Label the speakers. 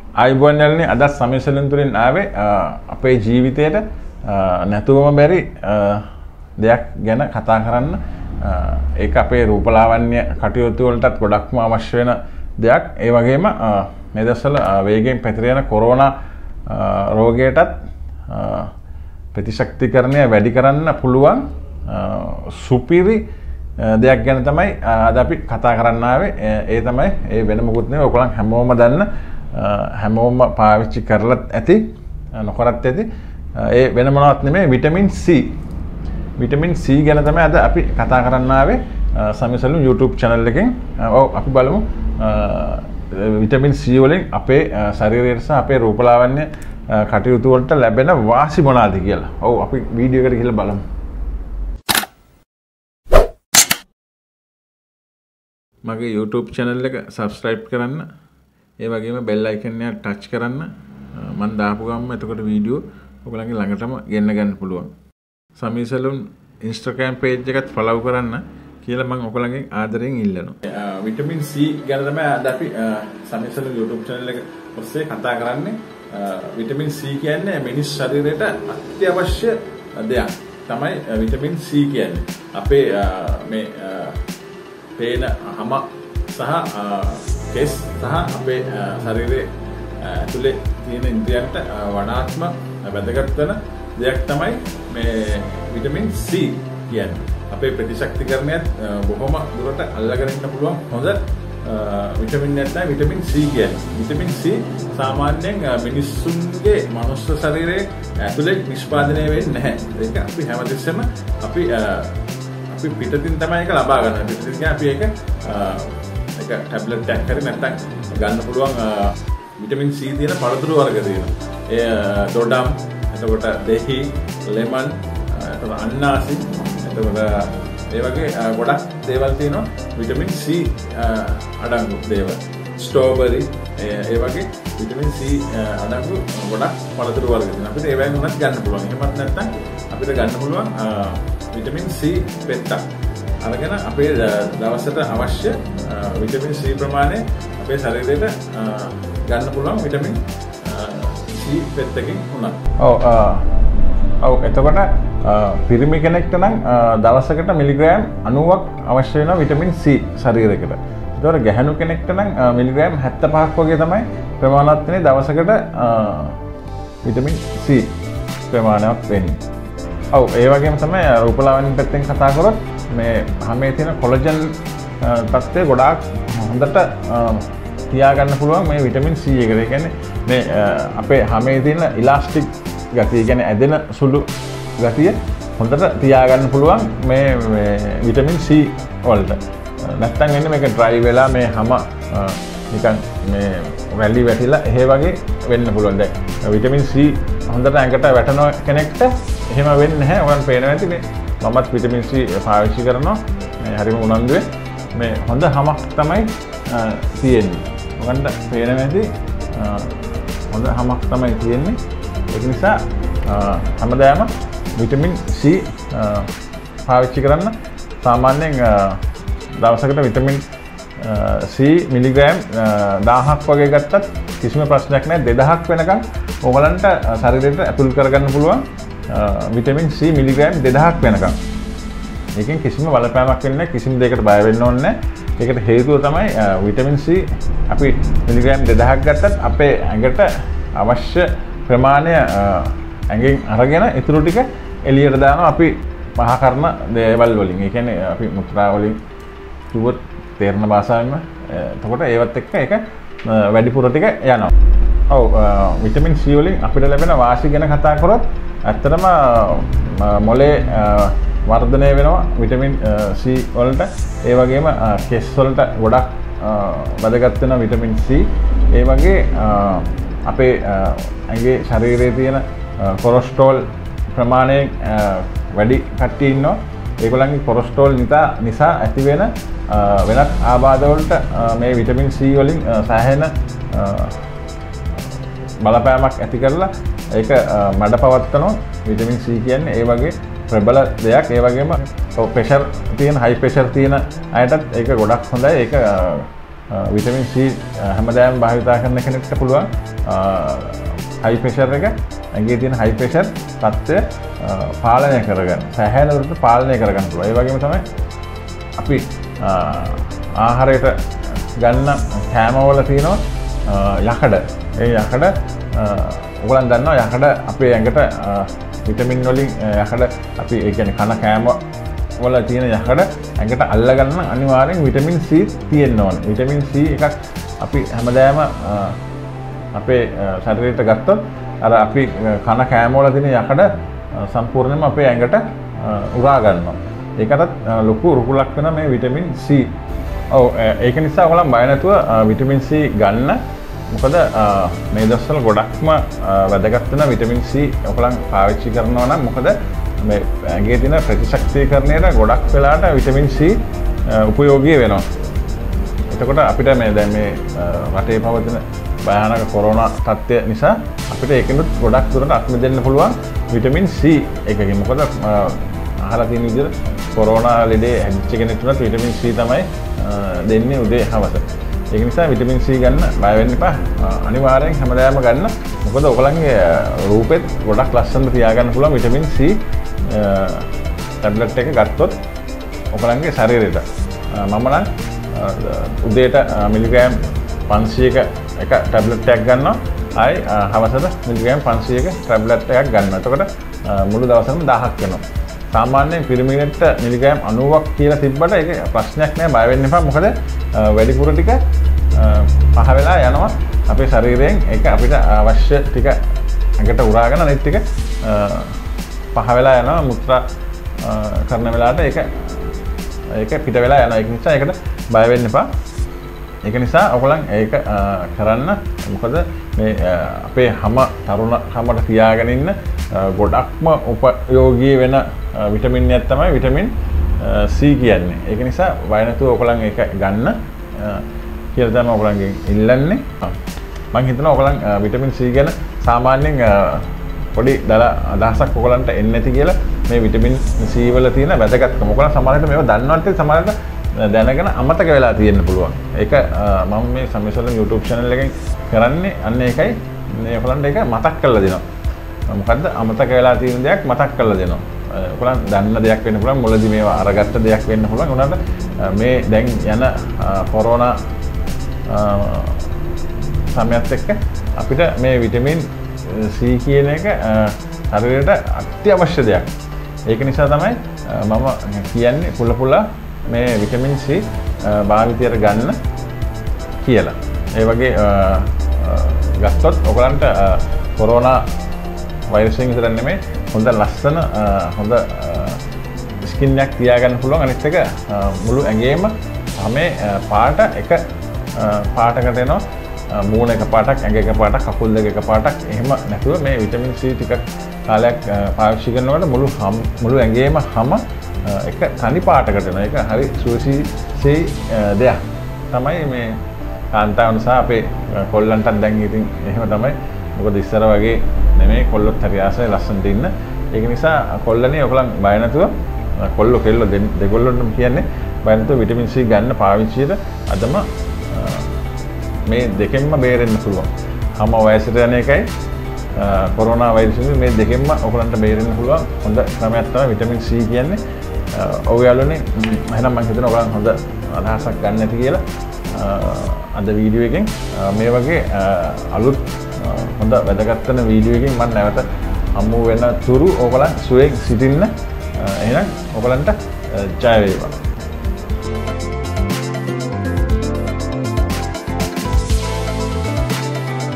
Speaker 1: ආයුබෝවන් යාළුවනේ අද සමීසලෙන් තුලින් ආවේ අපේ ජීවිතේට නැතුවම බැරි දෙයක් ගැන කතා කරන්න. ඒක අපේ රූපලාවන්‍ය කටයුතු වලටත් ගොඩක්ම අවශ්‍ය වෙන දෙයක්. ඒ වගේම මේ දවස්වල වේගයෙන් පැතිර යන කොරෝනා රෝගයටත් ප්‍රතිශක්තිකරණය වැඩි කරන්න පුළුවන් සුපිරි දෙයක් ගැන තමයි අද අපි කතා කරන්න ආවේ. ඒ තමයි ඒ වෙන මොකුත් නෙවෙයි. ඔයගොල්ලන් හැමෝම දන්න හැමෝම පාවිච්චි කරලත් ඇති නොකරත් ඇති ඒ වෙන මොනවත් නෙමෙයි විටමින් C. විටමින් C ගැන තමයි අද අපි කතා කරන්න ආවේ සමීසලු YouTube channel එකෙන්. ඔව් අපි බලමු විටමින් C වලින් අපේ ශරීරයට සහ අපේ රූපලාවන්‍ය කටයුතු වලට ලැබෙන වාසි මොනවාද කියලා. ඔව් අපි වීඩියෝ එකට ගිහලා බලමු. මගේ YouTube channel එක subscribe කරන්න. ඒ වගේම bell icon එක touch කරන්න. මම දාපු ගමන් එතකොට වීඩියෝ ඔයගලගේ ළඟටම ගෙන්න ගන්න පුළුවන්. සමීසලුන් Instagram page එකත් follow කරන්න කියලා මම ඔයගලගෙන් ආදරෙන් ඉල්ලනවා. විටමින් C ගැන තමයි අද අපි සමීසලුන් YouTube channel එක ඔස්සේ කතා කරන්නේ. විටමින් C කියන්නේ මිනිස් ශරීරයට අත්‍යවශ්‍ය දෙයක්. තමයි විටමින් C කියන්නේ. අපේ මේ පේන හම සහ කෙස් සහ අපේ ශරීරයේ ඇතුලේ තියෙන ඉන්ද්‍රියන්ට වඩාත්ම වැදගත් වෙන දෙයක් තමයි මේ විටමින් C කියන්නේ. අපේ ප්‍රතිශක්තිකරණයත් බොහොම දුරට අල්ලගෙන ඉන්න පුළුවන් හොඳ විටමින් එකක් තමයි විටමින් C කියන්නේ. විටමින් C සාමාන්‍යයෙන් මිනිස්සුන්ගේ මනුස්ස ශරීරයේ ඇතුලේ නිෂ්පාදනය වෙන්නේ නැහැ. ඒක අපි හැමතිස්සෙම අපි පිටතින් තමයි ඒක ලබා ගන්න. පිටතින් කියන්නේ අපි ඒක ටැබ්ලට් එකක් හරි නැත්නම් ගන්න පුළුවන් විටමින් C තියෙන පළතුරු වර්ග තියෙනවා. ඒ දොඩම්, එතකොට දෙහි, ලෙමන්, එතකොට අන්නාසි, එතකොට ඒ වගේ ගොඩක් දේවල් තියෙනවා විටමින් C අඩංගු දේවල්. ස්ට්‍රෝබෙරි ඒ වගේ විටමින් C අඩංගු ගොඩක් පළතුරු වර්ග තියෙනවා. අපිට ඒවෙන් උනත් ගන්න පුළුවන්. එහෙමත් නැත්නම් අපිට ගන්න පුළුවන් විටමින් C පෙත්තක්. අරගෙන අපේ දවසට අවශ්‍ය විටමින් C ප්‍රමාණය අපේ ශරීරයට ගන්න පුළුවන් විටමින් C පෙත්තකින් උනත්. ඔව් එතකොට පිරිමි කෙනෙක්ට නම් දවසකට මිලිග්‍රෑම් 90ක් අවශ්‍ය වෙනවා විටමින් C ශරීරයකට. ඒතකොට ගැහැණු කෙනෙක්ට නම් මිලිග්‍රෑම් 75ක් වගේ තමයි ප්‍රමාණවත් වෙන්නේ දවසකට විටමින් C ප්‍රමාණයක් වෙන්නේ. ඔව් ඒ වගේම තමයි රූපලාවන්‍ය පැත්තෙන් කතා කරොත් මේ හැමේ තියෙන කොලජන් තත්ත්වය ගොඩාක් හොඳට තියාගන්න පුළුවන් මේ විටමින් C එකට. ඒ කියන්නේ මේ අපේ හැමේ තියෙන ඉලාස්ටික් ගතිය, කියන්නේ ඇදෙන සුළු ගතිය හොඳට තියාගන්න පුළුවන් මේ විටමින් C වලට. නැත්තම් වෙන්නේ මේක ඩ්‍රයි වෙලා මේ හැම නිකන් මේ වැලි වැටිලා එහෙ වගේ වෙන්න පුළුවන්. දැන් විටමින් C හොඳට ඇඟට වැටෙන කෙනෙක්ට එහෙම වෙන්නේ නැහැ. ඔයගොල්ලන් පේනවා ඇති මේ මමත් විටමින් C පාවිච්චි කරනවා. මේ හරිම උනන්දුවේ මේ හොඳ හමක් තමයි තියෙන්නේ. ඔයගොල්ලන්ට පේනවා ඇති හොඳ හමක් තමයි තියෙන්නේ. ඒක නිසා හැමදාම විටමින් C පාවිච්චි කරන්න. සාමාන්‍යයෙන් දවසකට විටමින් C මිලිග්‍රෑම් 1000ක් වගේ ගත්තත් කිසිම ප්‍රශ්නයක් නැහැ. 2000ක් වෙනකන් ඔයගලන්ට ශරීරයට ඇතුල් කරගන්න පුළුවන් විටමින් C මිලිග්‍රෑම් 2000ක් වෙනකන්. ඒකෙන් කිසිම බලපෑමක් වෙන්නේ නැහැ. කිසිම දෙයකට බය වෙන්න ඕනේ නැහැ. ඒකට හේතුව තමයි විටමින් C අපි මිලිග්‍රෑම් 2000ක් ගත්තත් අපේ ඇඟට අවශ්‍ය ප්‍රමාණය ඇඟෙන් අරගෙන ඊටු ටික එළියට දානවා අපි මහා කරන දේවල් වලින්. ඒ කියන්නේ අපි මුත්‍රා වලින් කිව්වොත් තේරෙන භාෂාවෙන්ම. එතකොට ඒවත් එක්ක ඒක වැඩිපුර ටික යනවා. ඔව් විටමින් C වලින් අපිට ලැබෙන වාසි ගැන කතා කරොත් ඇත්තටම මොලේ වර්ධනය වෙනවා විටමින් C වලට. ඒ වගේම කෙස් වලට ගොඩක් වැදගත් වෙන විටමින් C. ඒ වගේ අපේ ඇඟේ ශරීරයේ තියෙන කොලෙස්ටරෝල් ප්‍රමාණය වැඩි කට්ටිය ඉන්නවා. ඒගොල්ලන්ගේ කොලෙස්ටරෝල් නිසා ඇති වෙන වෙනත් ආබාධ වලට මේ විටමින් C වලින් සෑහෙන බලපෑමක් ඇති කරලා ඒක මඩ පවත්වනවා. විටමින් C කියන්නේ ඒ වගේ ප්‍රබල දෙයක්. ඒ වගේම ප්‍රෙෂර් තියෙන හයි ප්‍රෙෂර් තියෙන අයටත් ඒක ගොඩක් හොඳයි. ඒක විටමින් C හැමදාම භාවිතා කරන කෙනෙක්ට පුළුවන් හයි ප්‍රෙෂර් එක ඇඟේ තියෙන හයි ප්‍රෙෂර් තත්ත්වය පාලනය කරගන්න. සැහැණ දුරට පාලනය කරගන්න පුළුවන්. ඒ වගේම තමයි අපි ආහාරයට ගන්න කෑමවල තියෙනවා යකඩ. ඒ යකඩ ඔයගොල්ලන් දන්නවා යකඩ අපේ ඇඟට විටමින් වලින් යකඩ අපි ඒ කියන්නේ කන කෑම වල තියෙන යකඩ ඇඟට අල්ලගන්න අනිවාර්යෙන් විටමින් C තියෙන්න ඕනේ. විටමින් C එකක් අපි හැමදාම අපේ ශරීරයට ගත්තොත් අර අපි කන කෑම වල තියෙන යකඩ සම්පූර්ණයෙන්ම අපේ ඇඟට උරා ගන්නවා. ඒකටත් ලොකු රුකුලක් වෙන මේ විටමින් C. ඔව් ඒක නිසා ඔයගොල්ලන් බය නැතුව විටමින් C ගන්න. මොකද මේ දවස්වල ගොඩක්ම වැදගත් වෙන විටමින් C ඔයගොල්ලන් පාවිච්චි කරනවා නම් මොකද මේ ඇඟේ තියෙන ප්‍රතිශක්තිකරණයට ගොඩක් වෙලාට විටමින් C උපයෝගී වෙනවා. එතකොට අපිට මේ දැන් මේ රටේ පවතින භයානක කොරෝනා තත්ත්වය නිසා අපිට ඒකෙනුත් ගොඩක් දුරට අත්ම දෙන්න පුළුවන් විටමින් C එකකින්. මොකද අහලා තියෙන විදිහට කොරෝනා ලෙඩේ හැදිච්ච කෙනෙක්ට විටමින් C තමයි දෙන්නේ උදේ හවස. ඒක නිසා විටමින් C ගන්න බය වෙන්න එපා. අනිවාර්යෙන් හැමදාම ගන්න. මොකද ඔයගලන්ගේ රූපෙත් ගොඩක් ලස්සනට තියාගන්න පුළුවන් විටමින් C ටැබ්ලට් එක ගත්තොත් ඔයගලන්ගේ ශරීරයට. මම නම් උදේට මිලිග්‍රෑම් 500ක එක ටැබ්ලට් එකක් ගන්නවා. ආයි හවසට මිලිග්‍රෑම් 500ක ටැබ්ලට් එකක් ගන්නවා. එතකොට මුළු දවසම 1000ක් වෙනවා. සාමාන්‍යයෙන් පිරිමිනෙට මිලිග්‍රෑම් 90ක් කියලා තිබ්බට ඒක ප්‍රශ්නයක් නෑ. බය වෙන්න එපා. මොකද වැඩිපුර ටික පහ වෙලා යනවා අපේ ශරීරයෙන්. ඒක අපිට අවශ්‍ය ටික ඇඟට උරාගෙන අනිත් ටික පහ වෙලා යනවා මුත්‍රා කරන වෙලාවට ඒක පිට වෙලා යනවා. ඒක නිසා ඒකට බය වෙන්න එපා. ඒක නිසා ඔයගොල්ලන් ඒක කරන්න. මොකද මේ අපේ හැම තරුණ කමට තියාගෙන ඉන්න ගොඩක්ම උපයෝගී වෙන විටමින් එකක් තමයි විටමින් C කියන්නේ. ඒක නිසා බය නැතුව ඔයගොල්ලන් ඒක ගන්න කියලා තමයි ඔයගොල්ලන්ගෙන් ඉල්ලන්නේ. මම හිතනවා ඔයගොල්ලන් විටමින් C ගැන සාමාන්‍යයෙන් පොඩි අදහසක් ඔයගොල්ලන්ට එන්නේ නැති කියලා මේ විටමින් C වල තියෙන වැදගත්කම. ඔයගොල්ලන් සමහරවිට මේව දන්නවත් සමහරවිට දැනගෙන අමතක වෙලා තියෙන්න පුළුවන්. ඒක මම මේ සම්මිසලන් YouTube channel එකෙන් කරන්නේ අන්න ඒකයි මේ ඔයගොල්ලන්ට ඒක මතක් කරලා දෙනවා. මොකද්ද අමතක වෙලා තියෙන දෙයක් මතක් කරලා දෙනවා. ඔයගොල්ලන් දන්න දෙයක් වෙන්න පුළුවන්. මුලදී මේවා අරගත්ත දෙයක් වෙන්න පුළුවන්. උනාට මේ දැන් යන කොරෝනා සමයත් එක්ක අපිට මේ විටමින් C කියන එක ශරීරයට අත්‍යවශ්‍ය දෙයක්. ඒක නිසා තමයි මම කියන්නේ පුල මේ විටමින් C භාවිතයට ගන්න කියලා. ඒ වගේ ගත්තොත් ඔයගලන්ට කොරෝනා වෛරසයෙන් විතර නෙමෙයි හොඳ ලස්සන හොඳ ස්කින් එකක් තියාගන්න පුළුවන්. අනිත් එක මුළු ඇඟේම හැම පාට එක පාටකට එනවා. මූණ එක පාටක්, ඇඟ එක පාටක්, කකුල් දෙක එක පාටක්. එහෙම නැතුව මේ විටමින් C ටිකක් කාලයක් පාවිච්චි කරනකොට මුළු ඇඟේම හැම එක තනි පාටකට එනවා. ඒක හරි සුවසේ දෙයක් තමයි මේ කාන්තාවන් සහ අපේ කොල්ලන්ටත් දැන් ඉතින් එහෙම තමයි. මොකද ඉස්සර වගේ නෙමෙයි කොල්ලොත් හරි ආසයි ලස්සනට ඉන්න. ඒක නිසා කොල්ලනේ ඔයගලන් බය නැතුව කොල්ලෝ කෙල්ලෝ දෙගොල්ලොන්ටම කියන්නේ බය නැතුව විටමින් C ගන්න පාවිච්චියට අදම මේ දෙකෙන්ම බේරෙන්න පුළුවන්. හැම වයසට යන එකයි කොරෝනා වෛරසයෙන් මේ දෙකෙන්ම ඔයගලන්ට බේරෙන්න පුළුවන් හොඳ ක්‍රමයක් තමයි විටමින් C කියන්නේ. ඔයාලනේ එහෙනම් මම හිතනවා ඔයගලන් හොඳ අදහසක් ගන්න ඇති කියලා අද වීඩියෝ එකෙන් මේ වගේ අලුත් හොඳ වැදගත් වෙන වීඩියෝ එකකින් මම නැවත හමු වෙන තුරු ඔයගලන් සුවයෙන් සිටින්න. එහෙනම් ඔයගලන්ට ජය වේවා.